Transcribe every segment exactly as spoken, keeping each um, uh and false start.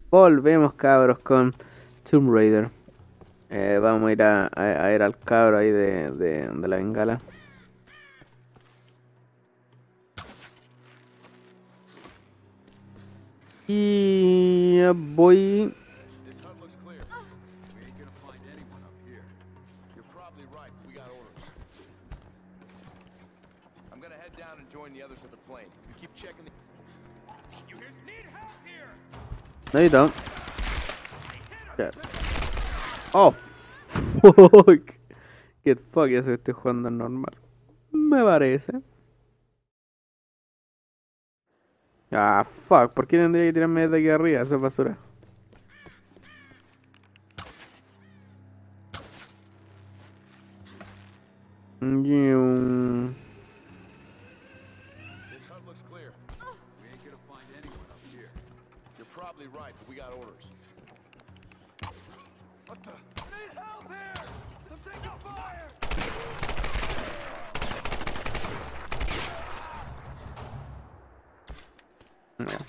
Volvemos, cabros, con Tomb Raider. Eh, vamos a ir a, a, a ir al cabro ahí de, de, de la bengala. Y eh, voy. This hut looks clear. We ain't gonna find anyone up here. You're probably right. We got orders. I'm gonna head down and join the others at the plane. You keep checking the... You hear? Need help here! No, you don't. Yeah. Oh. Get fuck, eso que estoy jugando normal. Me parece. Ah, fuck. ¿Por qué tendría que tirarme desde aquí arriba? Esa es basura. Yum. This hut looks clear. We ain't gonna find anyone up here. You're probably right, but we got orders. What the? I need help here! I'm taking fire! No.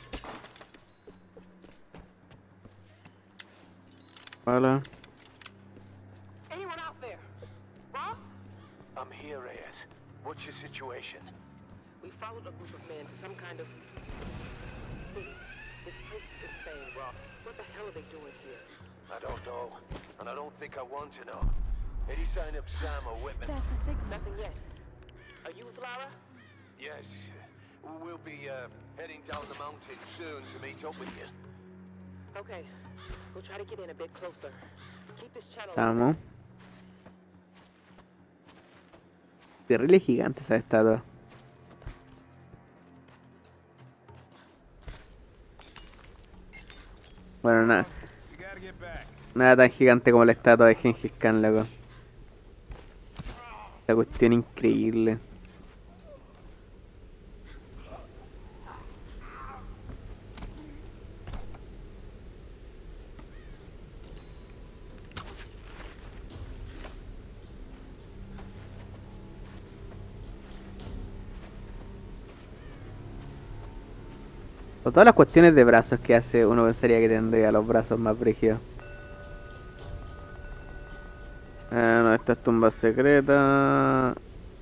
Hola. Anyone out there? Rob? I'm here, Reyes. What's your situation? We followed a group of men to some kind of city. This place is insane, Rob. What the hell are they doing here? I don't know, and I don't think I want to know. Any sign of Sam or Whitman? There's the signal. Nothing yet. Are you with Lara? Yes. We'll be uh, heading down the mountain soon to meet up with you. Okay. We'll try to get in a bit closer. Keep this channel. Estamos. Terrible gigante esa estatua. Bueno, nada. You gotta get back. Nada tan gigante como la estatua de Gengis Khan, loco. La cuestión increíble. Con todas las cuestiones de brazos que hace, uno pensaría que tendría los brazos más brígidos. Eh, no, esta es tumba secreta.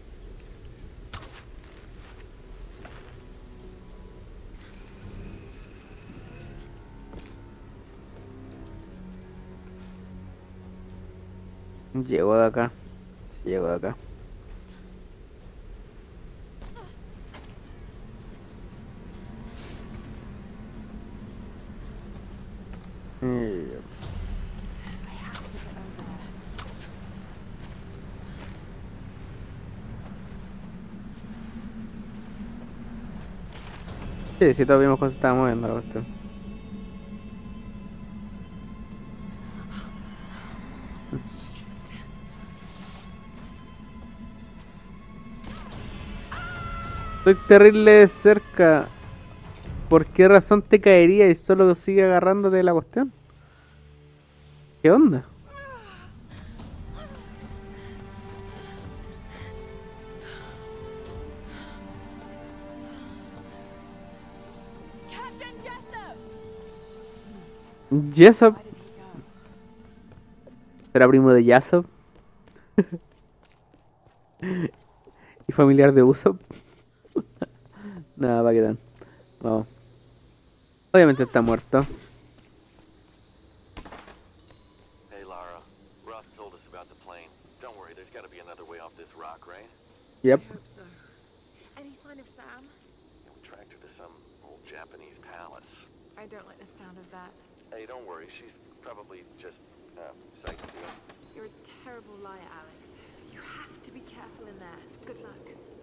Llego de acá. Sí, llego de acá. Y- I have to get over there. Sí, sí, todos vimos cómo se estaba moviendo la cuestión. Estoy terrible cerca. ¿Por qué razón te caería y solo sigue agarrándote de la cuestión? ¿Qué onda? Captain Jessup! Jessup. Where did he go? ¿Será primo de Yasop? ¿Y familiar de Usopp? Nada, va a quedar. Vamos. Obviamente está muerto. Hey, Lara. Roth told us about the plane. Don't worry, there's got to be another way off this rock, right? Yep. I hope so. Any sign of Sam? We tracked her to some old Japanese palace. I don't like the sound of that. Hey, don't worry, she's probably just uh, sightseeing. You're a terrible liar, Alex. You have to be careful in there. Good luck.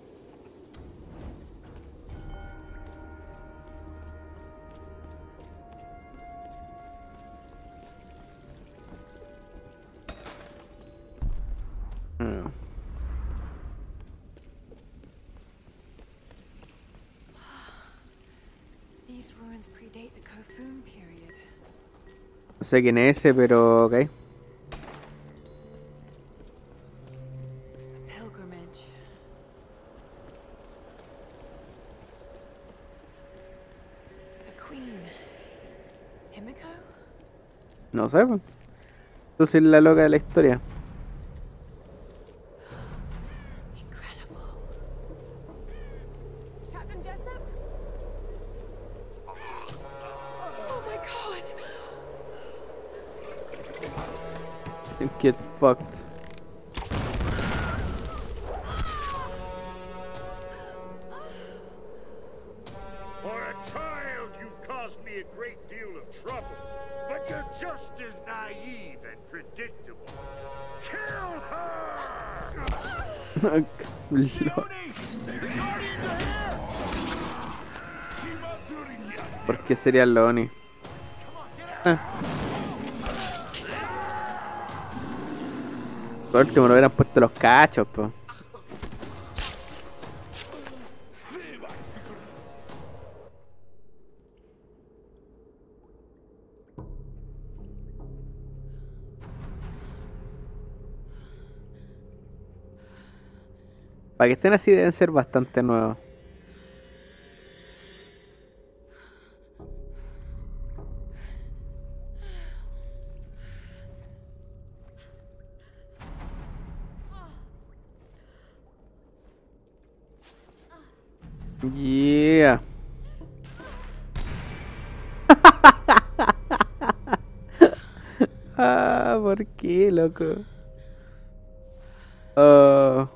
Mm. These ruins predate the Kofun period. No sé quién es ese, pero ok. A pilgrimage. The Queen. Himiko? No sé, pues. Tú soy la loca de la historia. Incredible. Captain Jessup? Oh my god. Get fucked. For a child, you've caused me a great deal of trouble. But you're just as naive and predictable. Kill her! Lol. The Guardians are here! Shimatsuri-ya. ¿Por qué sería Loni? Ah. Por último, no hubieran puesto los cachos, po. Para que estén así deben ser bastante nuevos. Yeah. Ah, ¿por qué, loco? Oh.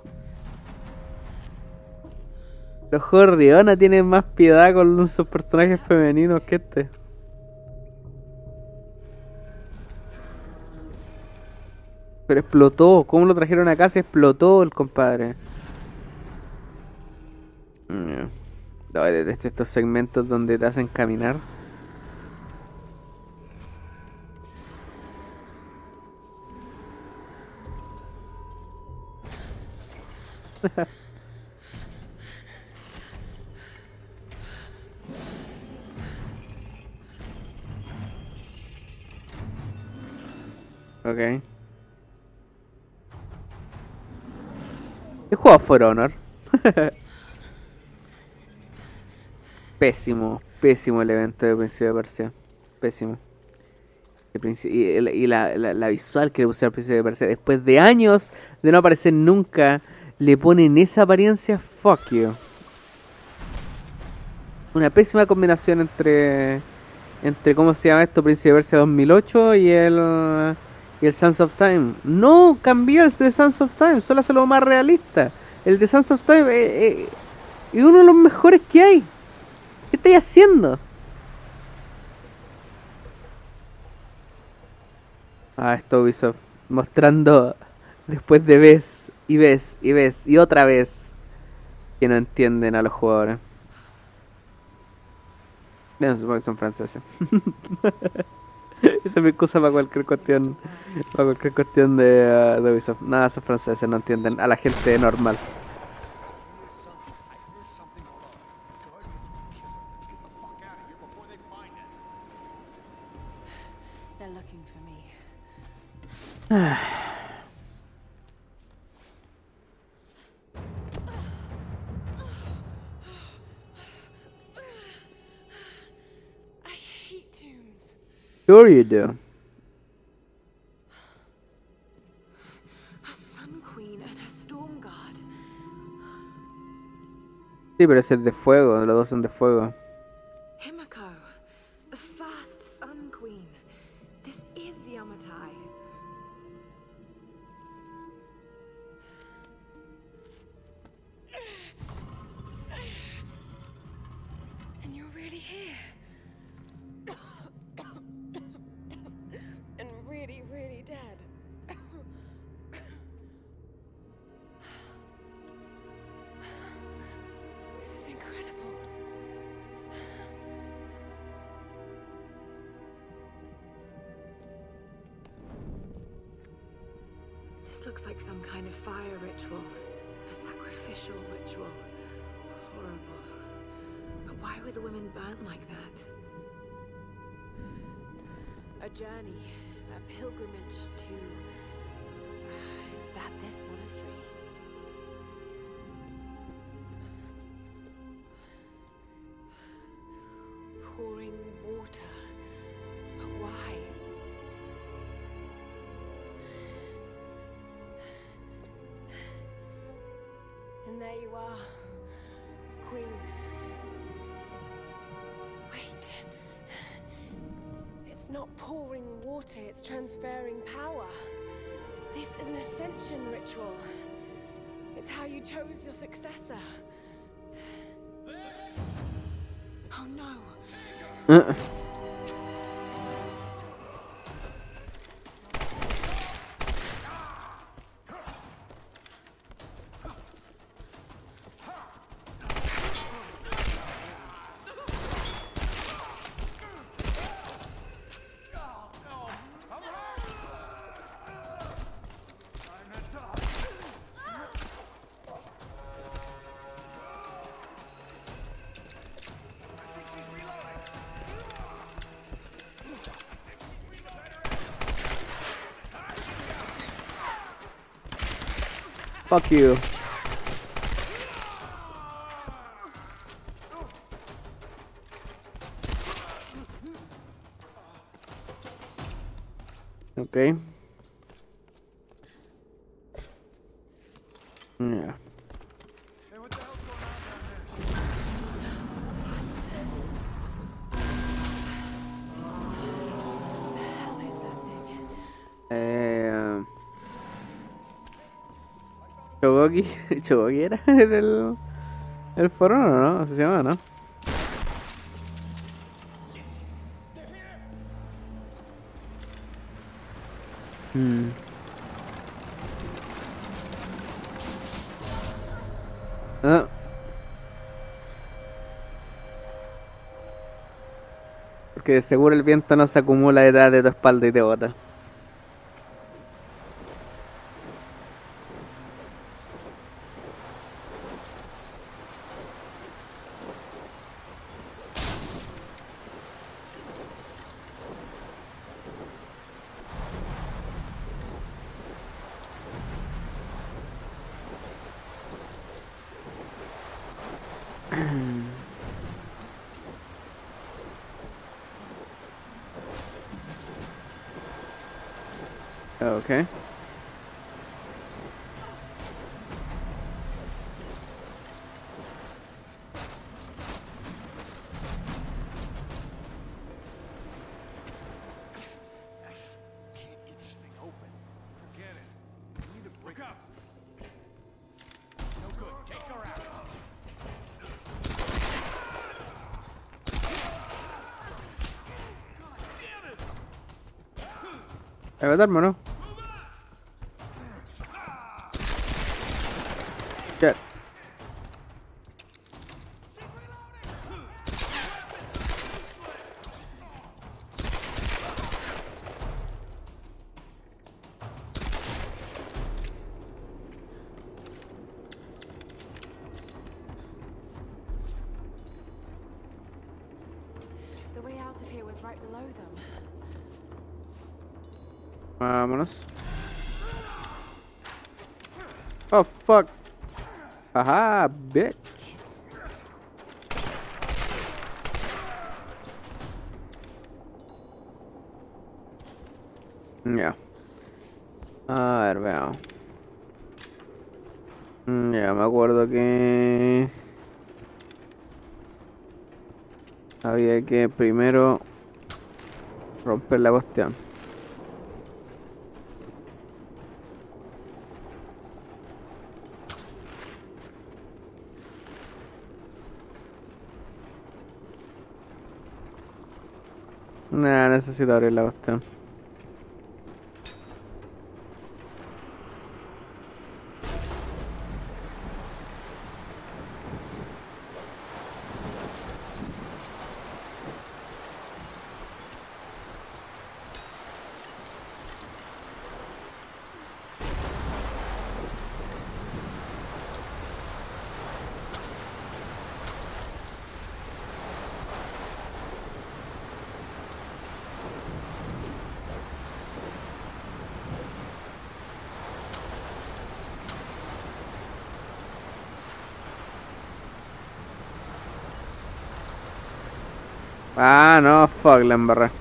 Los juegos Riona tienen más piedad con sus personajes femeninos que este. Pero explotó. ¿Cómo lo trajeron acá? Se explotó el compadre. Mm. No, detesto estos segmentos donde te hacen caminar. Ok. He jugado For Honor. Pésimo, pésimo el evento de Príncipe de Persia. Pésimo. El princi- y el- y la, la- la visual que le pusieron al Príncipe de Persia, después de años de no aparecer nunca, le ponen esa apariencia. Fuck you. Una pésima combinación entre. Entre, ¿cómo se llama esto? Príncipe de Persia dos mil ocho y el. Y el Sands of Time. No, cambió el de Sands of Time, solo hace lo más realista. El de Sands of Time eh, eh, es uno de los mejores que hay. ¿Qué estáis haciendo? Ah, esto Ubisoft mostrando después de vez y vez y vez y otra vez que no entienden a los jugadores. No, supongo que son franceses. Esa es mi excusa para cualquier cuestión, para cualquier cuestión de, uh, de Ubisoft. Nada, son franceses, no entienden a la gente normal. They're looking for me. I hate tombs. Sure you do. A Sun Queen and a Storm Guard. Sí, pero ese es de fuego, los dos son de fuego. Himiko, the first Sun Queen. This is Yamatai. And you're really here. And really, really dead. This is incredible. This looks like some kind of fire ritual. A sacrificial ritual. Horrible. But why were the women burnt like that? A journey. A pilgrimage to... Is that this monastery? Pouring water. But why? there you are, Queen. Wait. It's not pouring water, it's transferring power. This is an ascension ritual. It's how you chose your successor. Oh no. Uh. Fuck you. Okay. Yeah. Hey, what the hell's going on down there? What the hell is that thing? Eh, Chogoki, Chogoki era el, el foro, ¿no? Así se llama, ¿no? Hmm. Ah. Porque de seguro el viento no se acumula detrás de tu espalda y te bota. Okay. Can't get this thing open. Forget it. We need to break this. No good. Take her out. Ahí va, hermano. Shit. The way out of here was right below them. Vámonos. Oh, fuck. Ajá, bitch. Ya. A ver, veamos. Mm, Ya, me acuerdo que había que primero romper la cuestión. Nah, necesito abrir la cuestión. Ah, no, fuck, la embarré.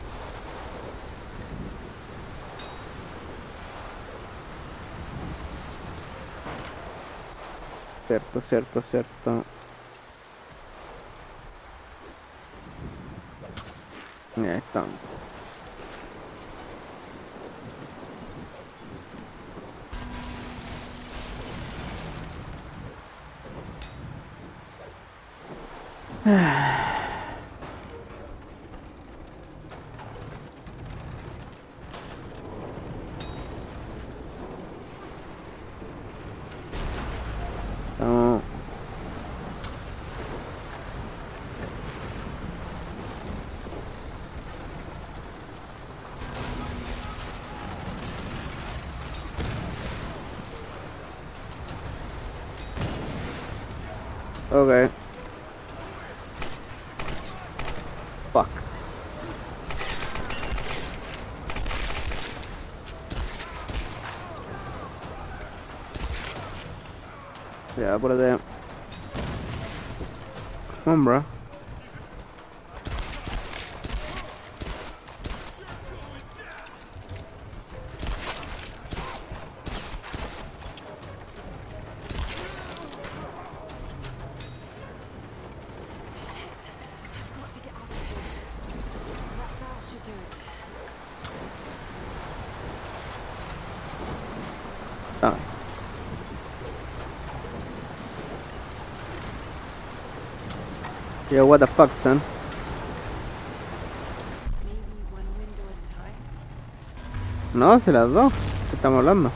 Cierto, cierto, cierto. Ahí está. Vamos. Okay. Fuck. Ya, apúrate. Hombre. Got to get out of here. That bell should do it. Ah. Yo, what the fuck, son? Maybe one window at a time. No, si las dos. ¿Qué estamos hablando?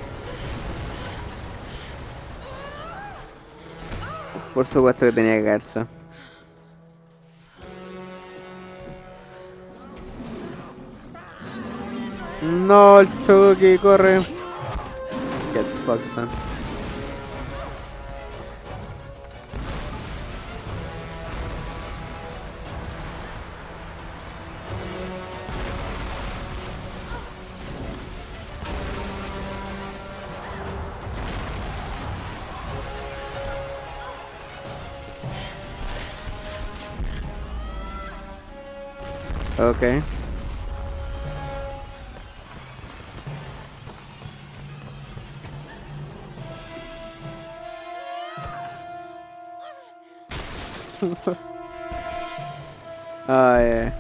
Por supuesto que tenía que caerse. No, el Chucky, corre. Get the fuck, son. Okay. Ah, yeah.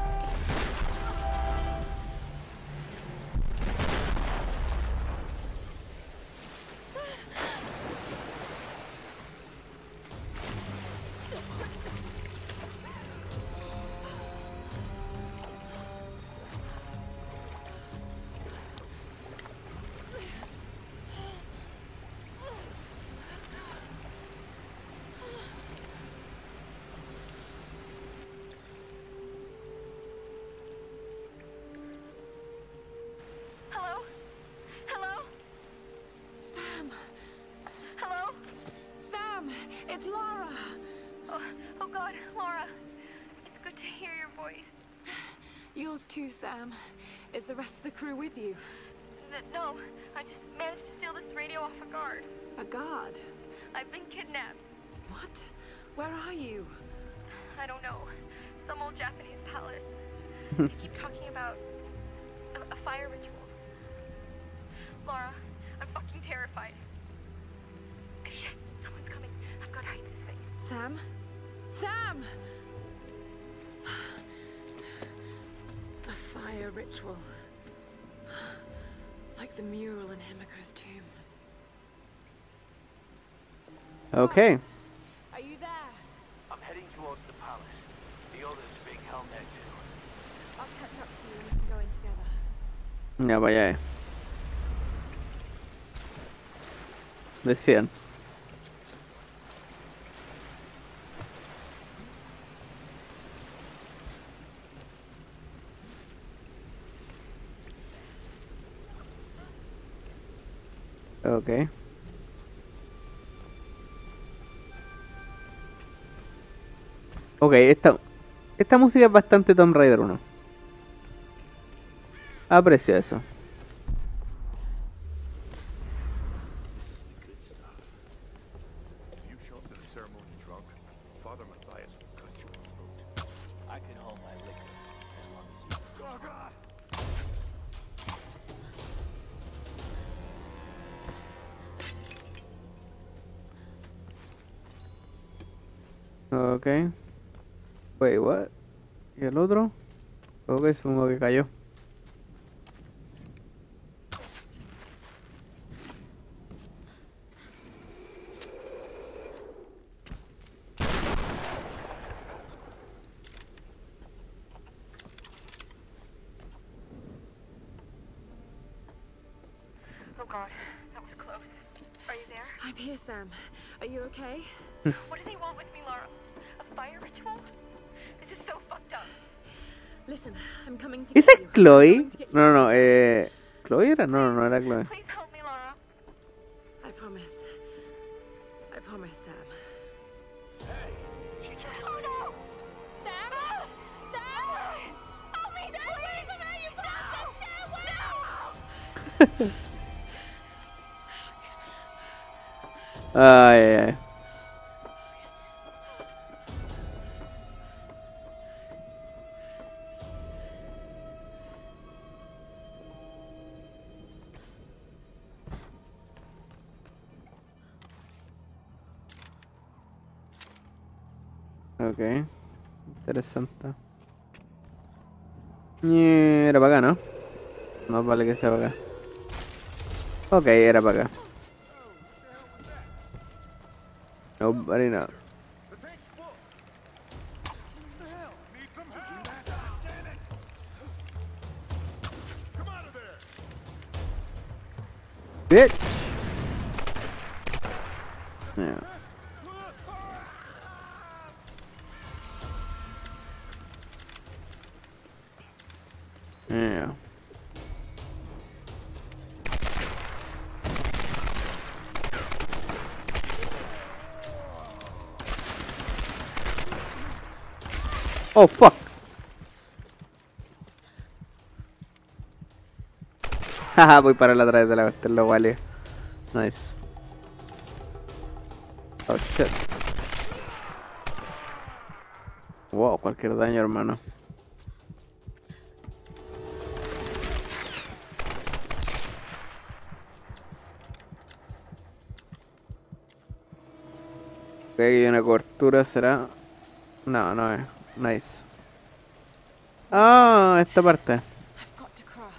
Hello? Hello? Sam! Hello? Sam! It's Laura! Oh, oh God, Laura. It's good to hear your voice. Yours too, Sam. Is the rest of the crew with you? N- No, I just managed to steal this radio off a guard. A guard? I've been kidnapped. What? Where are you? I don't know. Some old Japanese palace. They keep talking about a, a fire ritual. Laura, I'm fucking terrified. Shit, someone's coming. I've got to hide this thing. Sam? Sam! A fire ritual. Like the mural in Himiko's tomb. Okay. Are you there? I'm heading towards the palace. The others are being held there too. I'll catch up to you and we can go in together. Ya vaya. eh. Decían. Okay. Ok, esta, esta música es bastante Tomb Raider uno. Aprecio eso. This is the good stuff. If you show up to the ceremony drunk, Father Matthias will cut your throat. I can hold my liquor as long as you. Oh, God! Ok. Wait, what? ¿Y el otro? Ok, supongo que cayó. Oh god, that was close. Are you there? I'm here, Sam. Are you okay? What do they want with me, Laura? A fire ritual? This is so fucked up. Listen, I'm coming to ¿Esa get es you. I'm Chloe? going to get you No, no, no, out. eh... ¿Chloe era? No, no, no era Chloe. Please help me, Laura. I promise. I promise, Sam. Oh no! Sam? Sam! Help me, Sam! Please! From her, you bastard! Sam, no! Ay, ay, ay. Ok, interesante. Y era para acá, ¿no? Más vale que sea para acá. Ok, era para acá. Nobody knows. The tank's full. What the hell? Need some help? Damn it! Come out of there! Bitch. Yeah. Yeah. Oh fuck. Haha, voy para la atrás de la cuestión, lo vale. Nice. Oh shit. Wow, cualquier daño, hermano. Ok, hay una cobertura, ¿será? No, no es. Nice. Ah, esta parte. I've got to cross.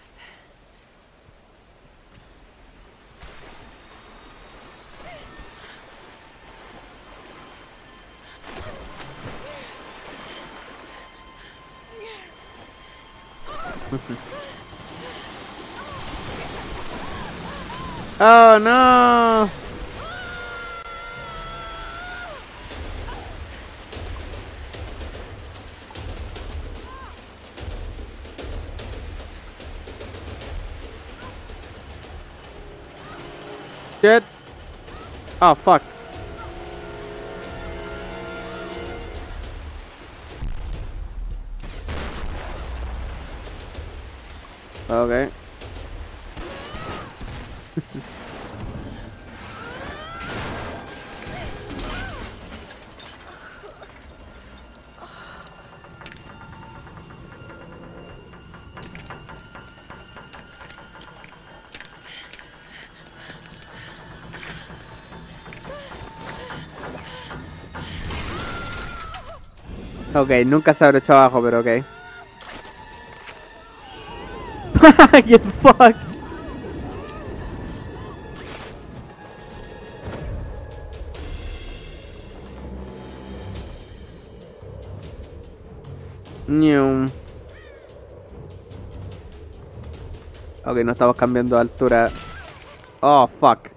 Oh no. Shit. Oh fuck. Okay. Ok, nunca se habrá hecho abajo, pero ok. Get fucked. Ñum. Ok, no estamos cambiando de altura. Oh, fuck.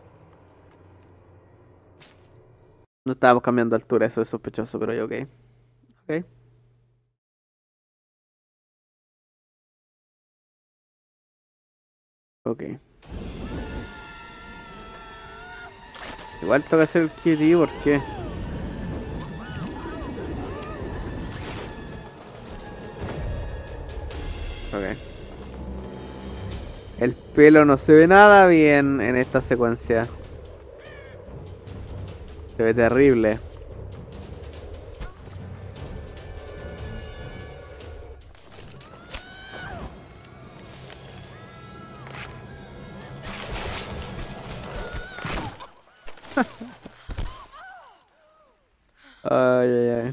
No estábamos cambiando de altura, eso es sospechoso, pero yo ok. Ok. Ok. Igual toca hacer el kitty, ¿por qué? Ok. El pelo no se ve nada bien en esta secuencia. Se ve terrible. Ay, ay, ay.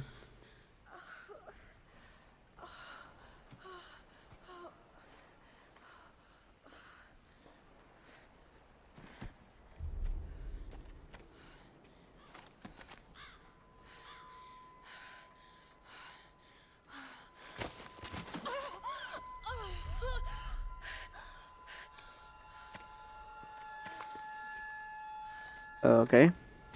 Ok.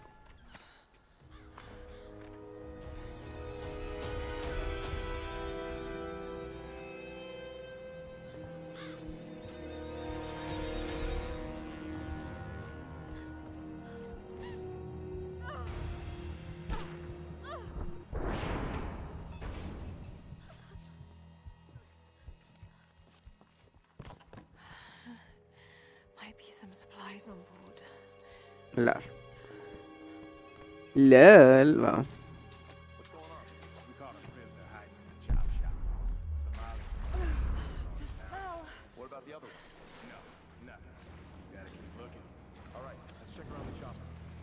Might be some supplies on board. LOL. LOL, vamos. What's going on? We caught a prisoner hiding in the chop shop. Somali? The smell. What about the other one? No, nothing. Gotta keep looking. All right, let's check around the chopper.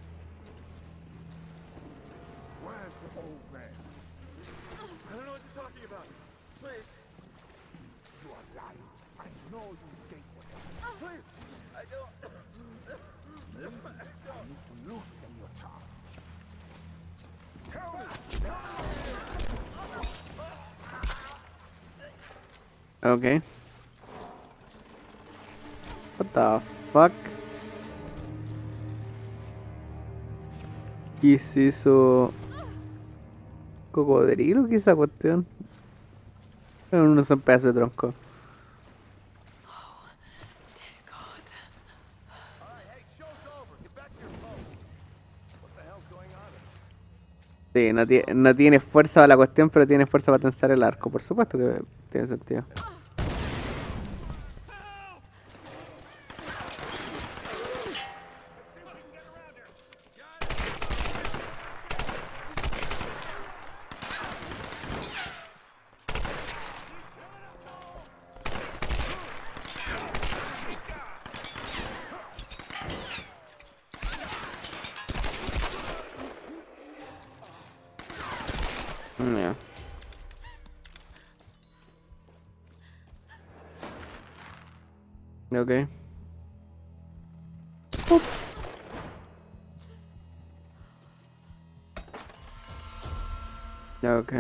Where's the old man? I don't know what you're talking about. Please. You are lying. I know you gave with him. Please. I don't. I need to loosen your tongue. Ok. What the fuck? ¿Qué es eso? ¿Cocodrilo? ¿Qué es esa cuestión? No son pedazos de tronco. Dear God. All right, hey, show's over. Get back to your post. What the hell's going on? Sí, no, tie- no tiene fuerza para la cuestión, pero tiene fuerza para tensar el arco. Por supuesto que tiene sentido. Mm, yeah. Ok. Up. Ok.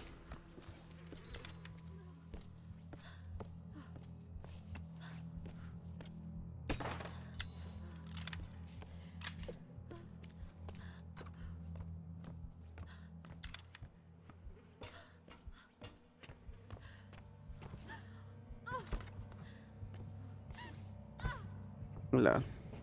La.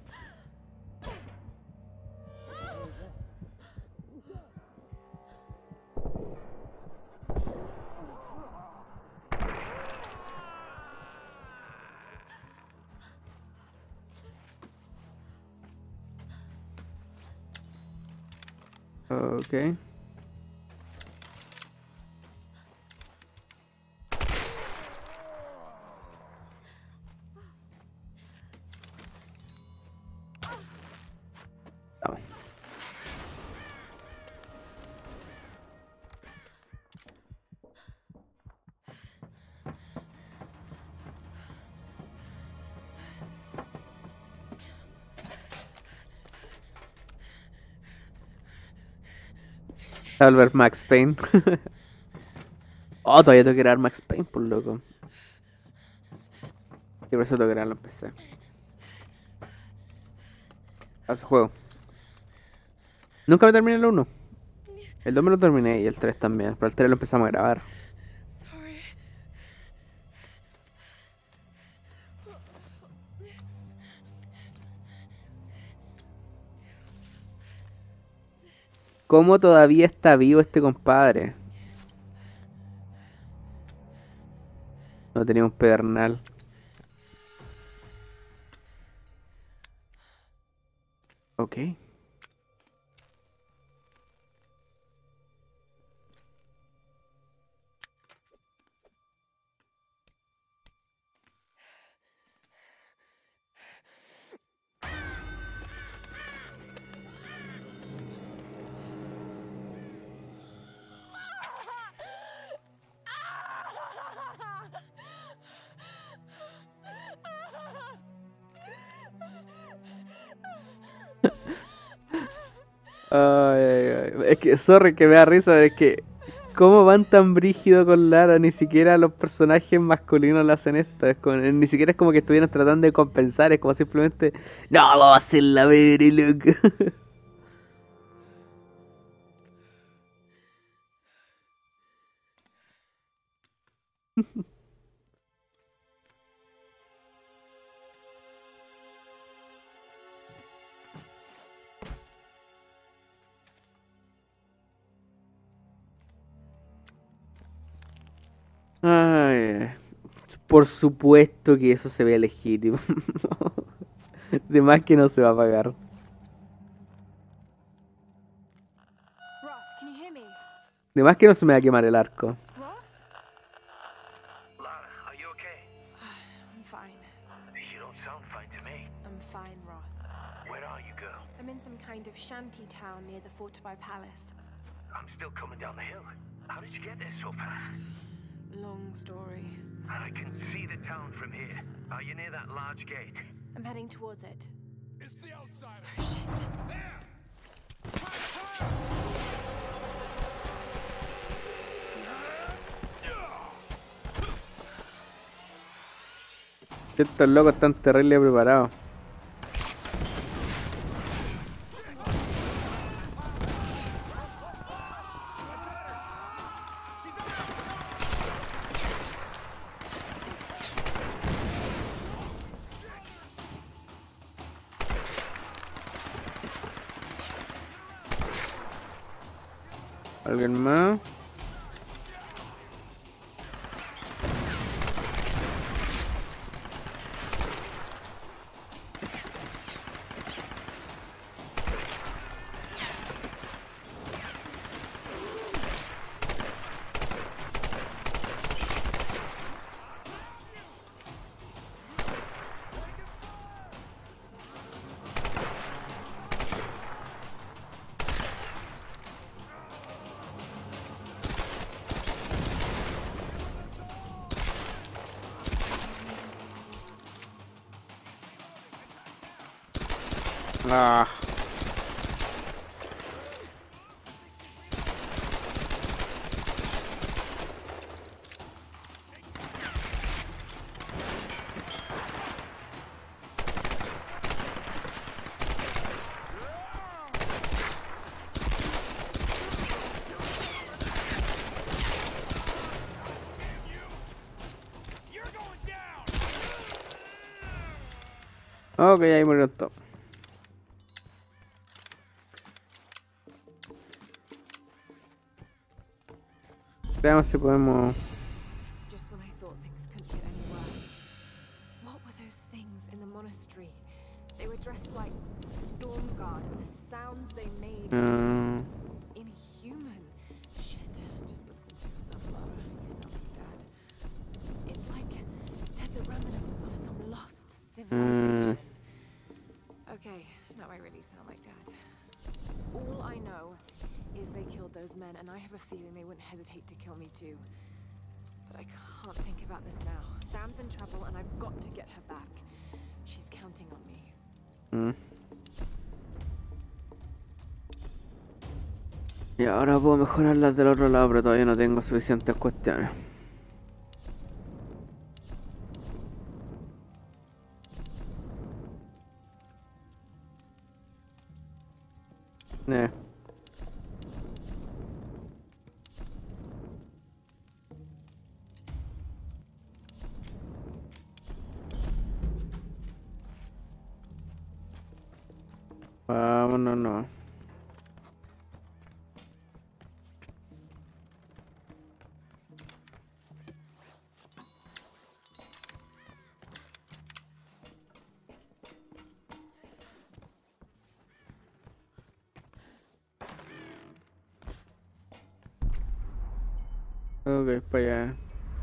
Ok. Vamos. Albert Max Payne. Oh, todavía tengo que crear Max Payne, por loco. Y por eso tengo que crearlo en P C. A ese juego. Nunca me terminé el uno. El dos me lo terminé y el tres también. Pero el tres lo empezamos a grabar. Sorry. ¿Cómo todavía está vivo este compadre? No tenía un pedernal. Ok. Ay, ay, ay. Es que, sorry, que me da risa, pero es que, ¿cómo van tan brígido con Lara? Ni siquiera los personajes masculinos le hacen esto. Es como- ni siquiera es como que estuvieran tratando de compensar, es como simplemente, no, vamos a hacer la madre, loco. Ay, por supuesto que eso se ve legítimo. De más que no se va a pagar. Roth, can you hear me? De más que no se me va a quemar el arco. Roth? Lara, are you okay? I'm fine. You don't sound fine to me. I'm fine, Roth. Where are you, girl? I'm in some kind of shanty town near the fortified palace. I'm still coming down the hill. How did you get there so fast? Long story. I can see the town from here. Are you near that large gate? I'm heading towards it. It's the outsider. Oh, shit. There! Fire, Estos locos están terrible preparados. ¿Alguien más? Ah. You're going down! Ok, ahí murió todo. Veamos si podemos... Just when I thought things couldn't get any worse. What were those things in the monastery? They were dressed like Stormguard, and the sounds they made were Mm. just inhuman. Shit, just listen to yourself, Lara. You sound like Dad. It's like they're the remnants of some lost civilization. Okay, now I really sound like Dad. All I know is they killed those men, and I have a feeling they wouldn't hesitate to kill me too. But I can't think about this now. Sam's in trouble, and I've got to get her back. She's counting on me. Mm. Y ahora puedo mejorar las del otro lado, pero todavía no tengo suficientes cuestiones. Eh. Vámonos, no. Ok, para allá.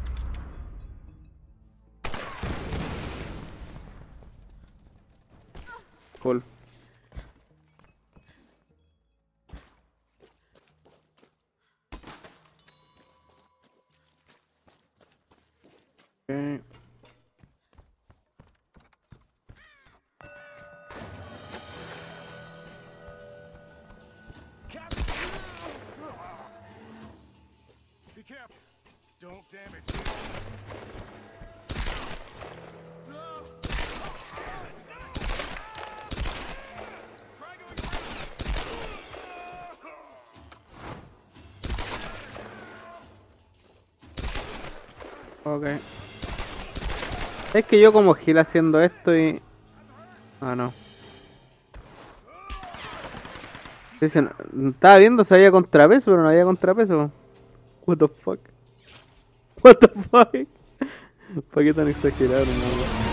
Cool. Okay. Ok. Es que yo como Gil haciendo esto y... Ah, no. Dicen, estaba viendo si había contrapeso, pero no había contrapeso. What the fuck. What the fuck. ¿Para qué tan exagerado, no?